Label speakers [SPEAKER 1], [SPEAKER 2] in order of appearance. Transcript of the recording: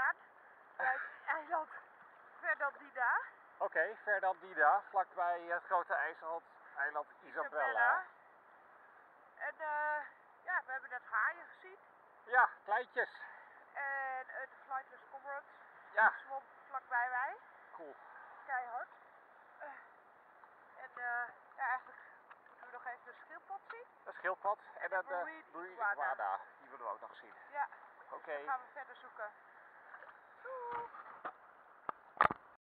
[SPEAKER 1] staan bij het eiland Fernandina.
[SPEAKER 2] Oké, Fernandina, vlakbij het grote eiland Isabella.
[SPEAKER 1] En ja, we hebben net haaien gezien.
[SPEAKER 2] Ja, kleintjes.
[SPEAKER 1] En de flightless cormorant
[SPEAKER 2] Ja.
[SPEAKER 1] zwom vlakbij mij.
[SPEAKER 2] Cool.
[SPEAKER 1] Keihard. En ja, eigenlijk moeten we nog even de schildpad zien.
[SPEAKER 2] Een schildpad en
[SPEAKER 1] de
[SPEAKER 2] een
[SPEAKER 1] marine iguana.
[SPEAKER 2] iguana. Die willen we ook nog zien.
[SPEAKER 1] Ja,
[SPEAKER 2] Oké.
[SPEAKER 1] dan gaan we verder zoeken.